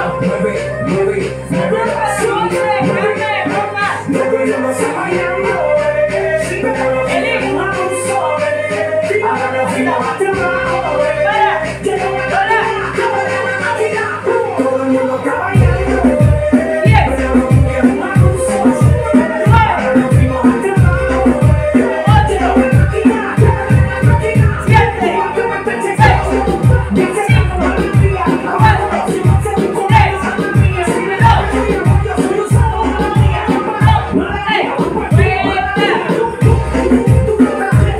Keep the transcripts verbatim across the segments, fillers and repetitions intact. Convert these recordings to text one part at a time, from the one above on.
mueve, mueve, mueve, así, mueve, no venimos a bailando, pero nos vamos a un sobre, ahora nos vamos a trabajo, llega una calidad, todo el mundo está bailando, pero nos vamos a un sobre, ahora nos vamos a trabajo, llega una calidad,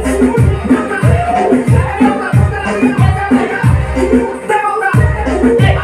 Hey!